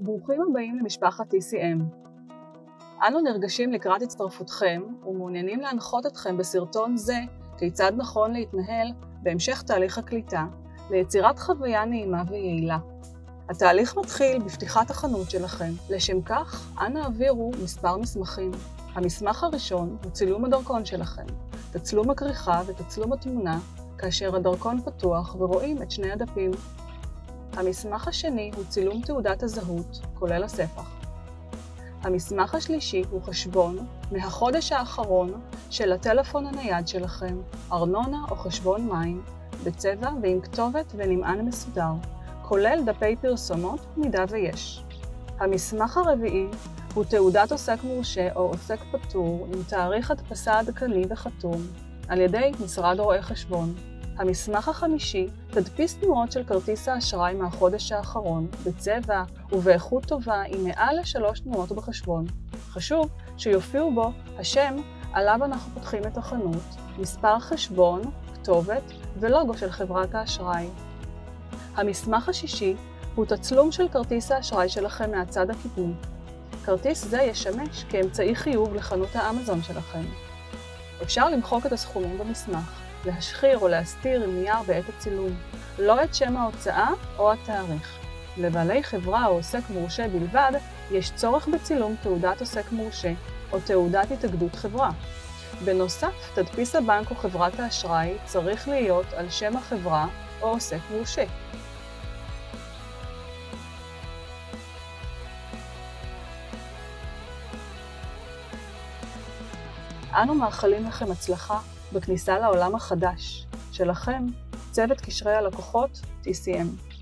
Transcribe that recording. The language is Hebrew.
ברוכים הבאים למשפחת TCM. אנו נרגשים לקראת הצטרפותכם ומעוניינים להנחות אתכם בסרטון זה כיצד נכון להתנהל בהמשך תהליך הקליטה ליצירת חוויה נעימה ויעילה. התהליך מתחיל בפתיחת החנות שלכם. לשם כך, אנא העבירו מספר מסמכים. המסמך הראשון הוא צילום הדרכון שלכם, תצלום הכריכה ותצלום התמונה כאשר הדרכון פתוח ורואים את שני הדפים. המסמך השני הוא צילום תעודת הזהות, כולל הספח. המסמך השלישי הוא חשבון מהחודש האחרון של הטלפון הנייד שלכם, ארנונה או חשבון מים, בצבע ועם כתובת ונמען מסודר, כולל דפי פרסומות במידה ויש. המסמך הרביעי הוא תעודת עוסק מורשה או עוסק פטור עם תאריך הדפסה עדכני וחתום על ידי משרד רואי חשבון. המסמך החמישי, תדפיס תנועות של כרטיס האשראי מהחודש האחרון, בצבע ובאיכות טובה עם מעל ל3 תנועות בחשבון. חשוב שיופיעו בו השם עליו אנחנו פותחים את החנות, מספר חשבון, כתובת ולוגו של חברת האשראי. המסמך השישי הוא תצלום של כרטיס האשראי שלכם מהצד הקדמי. כרטיס זה ישמש כאמצעי חיוב לחנות האמזון שלכם. אפשר למחוק את הסכומים במסמך, להשחיר או להסתיר עם נייר בעת הצילום, לא את שם ההוצאה או התאריך. לבעלי חברה או עוסק מורשה בלבד, יש צורך בצילום תעודת עוסק מורשה או תעודת התאגדות חברה. בנוסף, תדפיס הבנק או חברת האשראי צריך להיות על שם החברה או עוסק מורשה. אנו מאחלים לכם הצלחה בכניסה לעולם החדש שלכם, צוות קשרי הלקוחות TCM.